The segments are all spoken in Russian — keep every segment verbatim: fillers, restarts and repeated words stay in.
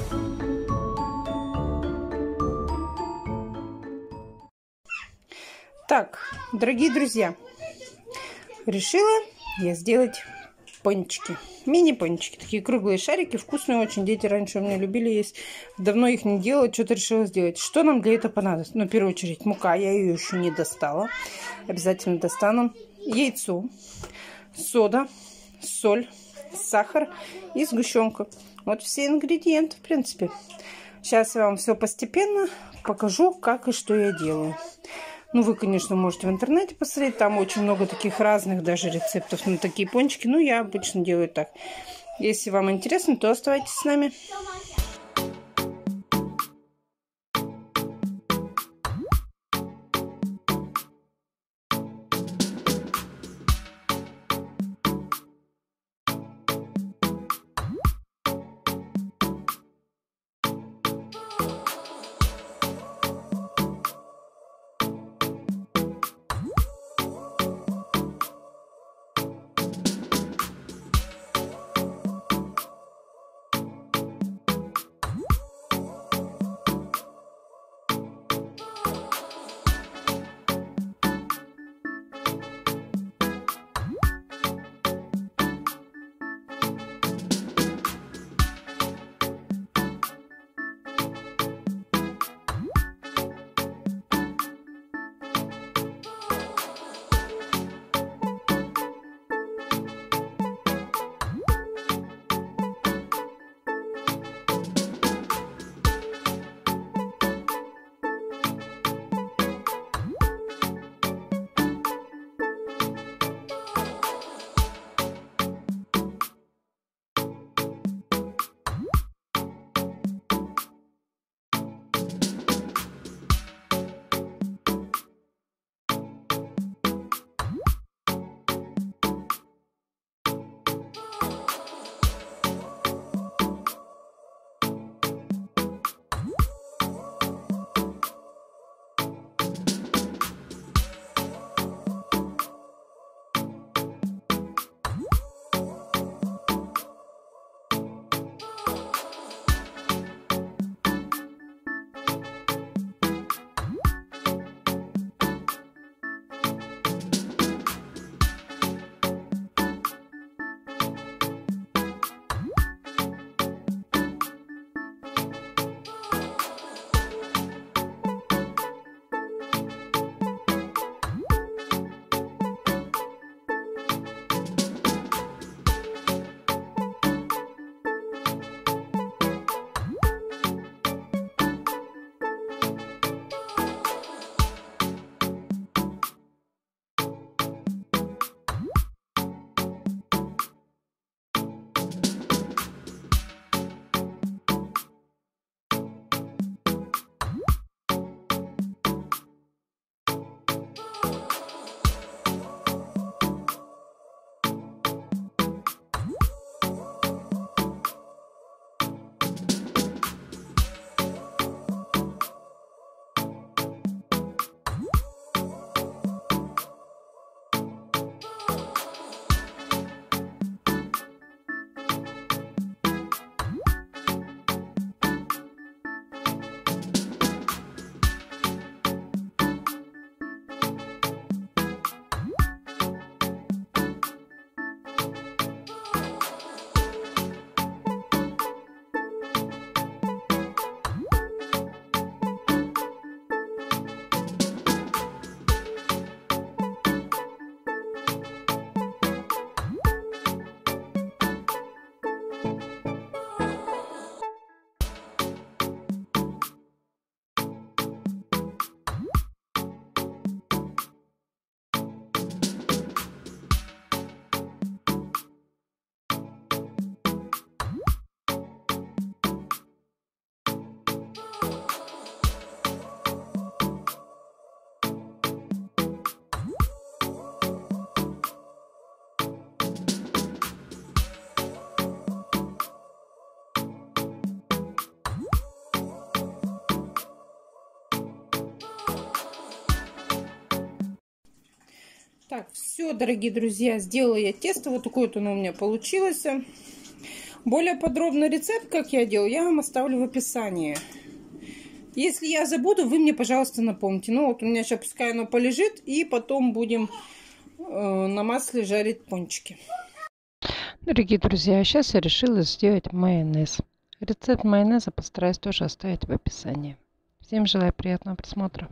Так, дорогие друзья, решила я сделать пончики. Мини-пончики. Такие круглые шарики, вкусные очень. Дети раньше у меня любили есть. Давно их не делала, что-то решила сделать. Что нам для этого понадобится? Ну, в первую очередь, мука. Я ее еще не достала. Обязательно достану. Яйцо, сода, соль, сахар и сгущенка. Вот все ингредиенты, в принципе. Сейчас я вам все постепенно покажу, как и что я делаю. Ну, вы, конечно, можете в интернете посмотреть. Там очень много таких разных даже рецептов на такие пончики. Ну, я обычно делаю так. Если вам интересно, то оставайтесь с нами. Так, все, дорогие друзья, сделала я тесто. Вот такое вот оно у меня получилось. Более подробный рецепт, как я делаю, я вам оставлю в описании. Если я забуду, вы мне, пожалуйста, напомните. Ну вот у меня сейчас пускай оно полежит, и потом будем э, на масле жарить пончики. Дорогие друзья, сейчас я решила сделать майонез. Рецепт майонеза постараюсь тоже оставить в описании. Всем желаю приятного просмотра.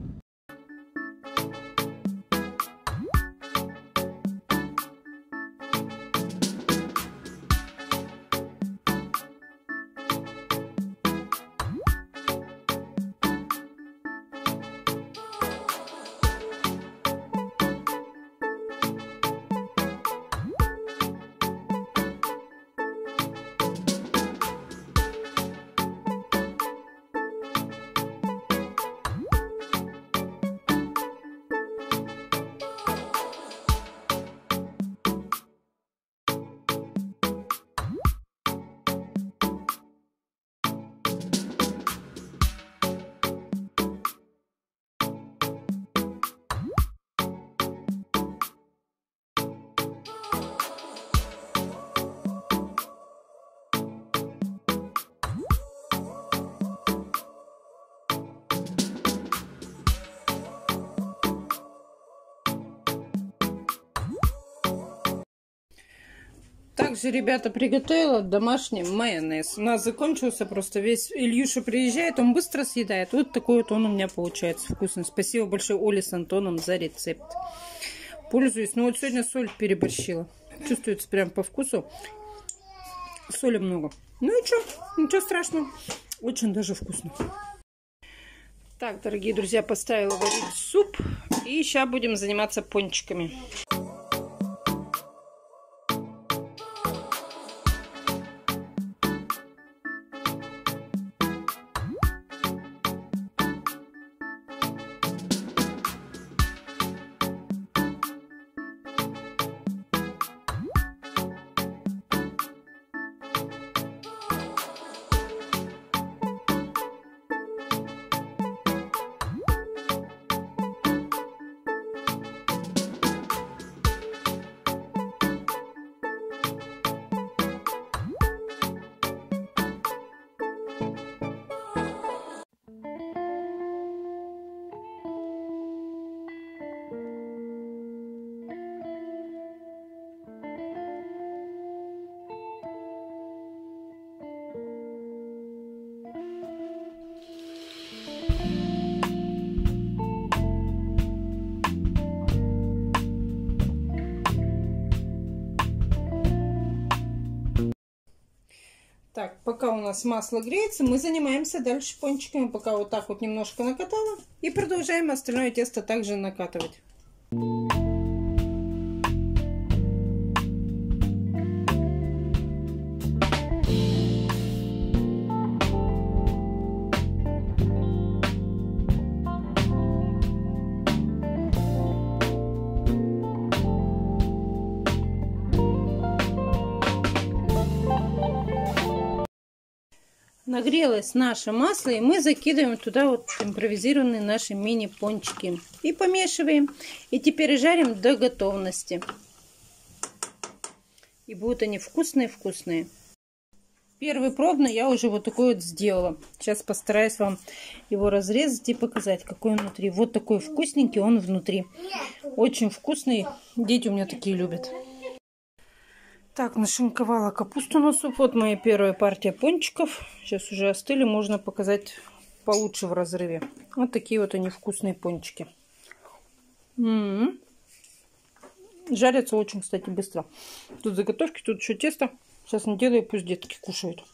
Также, ребята, приготовила домашний майонез. У нас закончился просто весь. Ильюша приезжает, он быстро съедает. Вот такой вот он у меня получается вкусный. Спасибо большое Оле с Антоном за рецепт. Пользуюсь. Ну вот сегодня соль переборщила. Чувствуется прям по вкусу. Соли много. Ну и что? Ничего страшного. Очень даже вкусно. Так, дорогие друзья, поставила варить суп. И сейчас будем заниматься пончиками. Так, пока у нас масло греется, мы занимаемся дальше пончиками. Пока вот так вот немножко накатала. И продолжаем остальное тесто также накатывать. Нагрелось наше масло, и мы закидываем туда вот импровизированные наши мини-пончики. И помешиваем. И теперь жарим до готовности. И будут они вкусные-вкусные. Первый пробный я уже вот такой вот сделала. Сейчас постараюсь вам его разрезать и показать, какой он внутри. Вот такой вкусненький он внутри. Очень вкусный. Дети у меня такие любят. Так, нашинковала капусту на суп. Вот моя первая партия пончиков. Сейчас уже остыли, можно показать получше в разрыве. Вот такие вот они вкусные пончики. М-м-м. Жарятся очень, кстати, быстро. Тут заготовки, тут еще тесто. Сейчас наделаю, пусть детки кушают.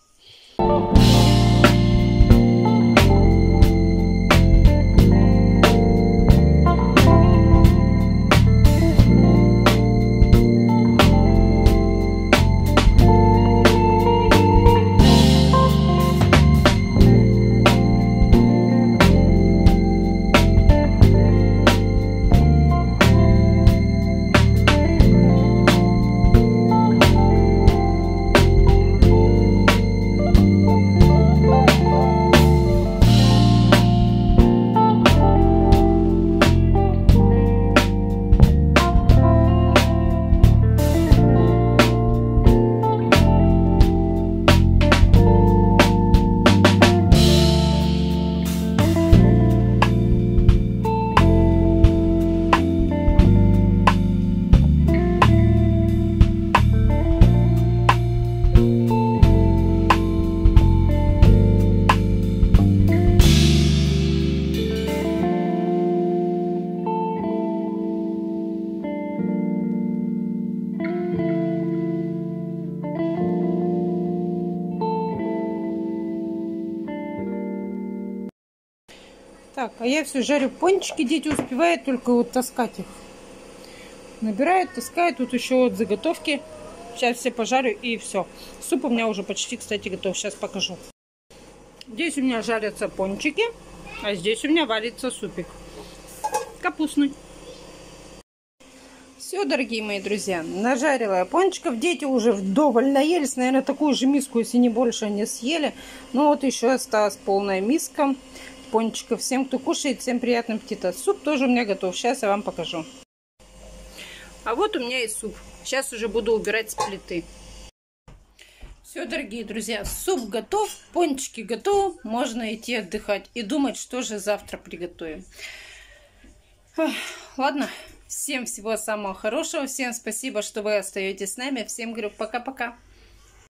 Так, а я все жарю пончики. Дети успевают только вот таскать их. Набирают, таскают. Тут еще вот заготовки. Сейчас все пожарю и все. Суп у меня уже почти, кстати, готов. Сейчас покажу. Здесь у меня жарятся пончики. А здесь у меня варится супик. Капустный. Все, дорогие мои друзья, нажарила я пончиков. Дети уже вдоволь наелись. Наверное, такую же миску, если не больше, они съели. Ну вот еще осталась полная миска пончиков. Всем, кто кушает, всем приятного аппетита. Суп тоже у меня готов. Сейчас я вам покажу. А вот у меня и суп. Сейчас уже буду убирать с плиты. Все, дорогие друзья, суп готов, пончики готовы. Можно идти отдыхать и думать, что же завтра приготовим. Ладно. Всем всего самого хорошего. Всем спасибо, что вы остаетесь с нами. Всем говорю пока-пока.